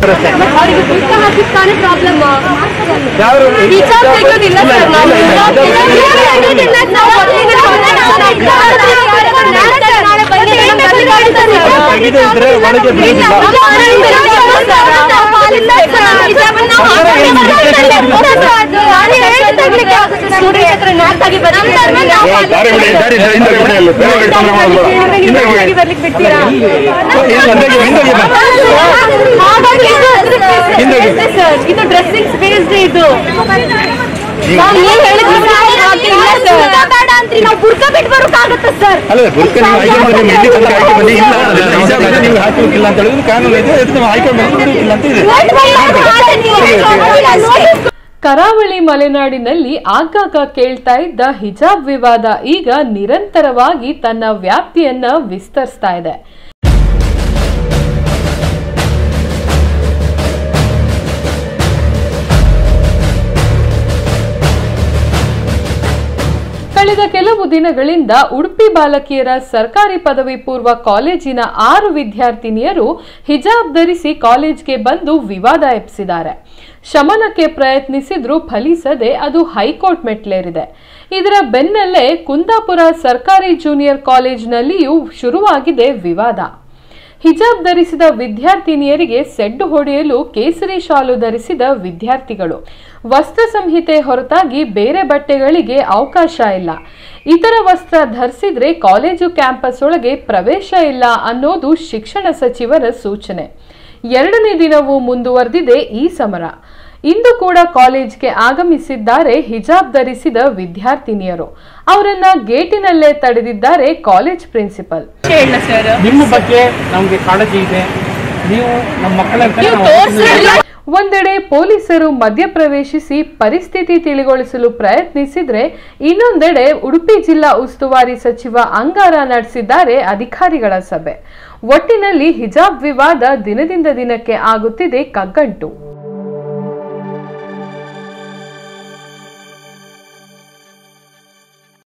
ಇದು dressing space ಇದು ನಾವು ಬುರ್ಕ ಬಿಟ್ಟು ಬರೋಕ್ಕಾಗುತ್ತೆ ಸರ್. ಕರಾವಳಿ ಮಲೆನಾಡಿನಲ್ಲಿ ಆಗಾಗ ಕೇಳ್ತಾ ಇದ್ದ ಹಿಜಾಬ್ ವಿವಾದ ಈಗ ನಿರಂತರವಾಗಿ ತನ್ನ ವ್ಯಾಪ್ತಿಯನ್ನ ವಿಸ್ತರಿಸ್ತಾ ಇದೆ. ಕಳೆದ ಕೆಲವು ದಿನಗಳಿಂದ ಉಡುಪಿ ಬಾಲಕಿಯರ ಸರ್ಕಾರಿ ಪದವಿ ಪೂರ್ವ ಕಾಲೇಜಿನ 6 ವಿದ್ಯಾರ್ಥಿನಿಯರು ಹಿಜಾಬ್ ಧರಿಸಿ ಕಾಲೇಜ್ಗೆ ಬಂದು ವಿವಾದ ಎಬ್ಬಿಸಿದ್ದಾರೆ. ಶಮನಕ್ಕೆ ಪ್ರಯತ್ನಿಸಿದ್ರೂ ಫಲಿಸದೆ ಅದು ಹೈಕೋರ್ಟ್ ಮೆಟ್ಲೇರಿದೆ. ಇದರ ಬೆನ್ನಲ್ಲೇ ಕುಂದಾಪುರ ಸರ್ಕಾರಿ ಜೂನಿಯರ್ ಕಾಲೇಜಿನಲ್ಲಿಯೂ ಶುರುವಾಗಿದೆ ವಿವಾದ. ಹಿಜಾಬ್ ಧರಿಸಿದ ವಿದ್ಯಾರ್ಥಿನಿಯರಿಗೆ ಸೆಡ್ಡು ಹೊಡೆಯಲು ಕೇಸರಿ ಶಾಲು ಧರಿಸಿದ ವಿದ್ಯಾರ್ಥಿಗಳು. ವಸ್ತ್ರ ಸಂಹಿತೆ ಹೊರತಾಗಿ ಬೇರೆ ಬಟ್ಟೆಗಳಿಗೆ ಅವಕಾಶ ಇಲ್ಲ. ಇತರ ವಸ್ತ್ರ ಧರಿಸಿದ್ರೆ ಕಾಲೇಜು ಕ್ಯಾಂಪಸ್ ಒಳಗೆ ಪ್ರವೇಶ ಇಲ್ಲ ಅನ್ನೋದು ಶಿಕ್ಷಣ ಸಚಿವರ ಸೂಚನೆ. 2ನೇ ದಿನವೂ ಮುಂದುವರೆದಿದೆ ಈ ಸಮರ. ಇಂದು ಕೂಡ ಕಾಲೇಜ್ಗೆ ಆಗಮಿಸಿದ್ದಾರೆ ಹಿಜಾಬ್ ಧರಿಸಿದ ವಿದ್ಯಾರ್ಥಿನಿಯರು. ಅವರನ್ನ ಗೇಟಿನಲ್ಲೇ ತಡೆದಿದ್ದಾರೆ ಕಾಲೇಜ್ ಪ್ರಿನ್ಸಿಪಲ್. ನಿಮ್ಮ ಬಗ್ಗೆ ನಮಗೆ ಕಾಳಜಿ ಇದೆ, ನೀವು ನಮ್ಮ ಮಕ್ಕಳ ಒಂದೆಡೆ ಪೊಲೀಸರು ಮಧ್ಯಪ್ರವೇಶಿಸಿ ಪರಿಸ್ಥಿತಿ ತಿಳಿಗೊಳಿಸಲು ಪ್ರಯತ್ನಿಸಿದ್ರೆ, ಇನ್ನೊಂದೆಡೆ ಉಡುಪಿ ಜಿಲ್ಲಾ ಉಸ್ತುವಾರಿ ಸಚಿವ ಅಂಗಾರ ನಡೆಸಿದ್ದಾರೆ ಅಧಿಕಾರಿಗಳ ಸಭೆ. ಒಟ್ಟಿನಲ್ಲಿ ಹಿಜಾಬ್ ವಿವಾದ ದಿನದಿಂದ ದಿನಕ್ಕೆ ಆಗುತ್ತಿದೆ ಕಗ್ಗಂಟು.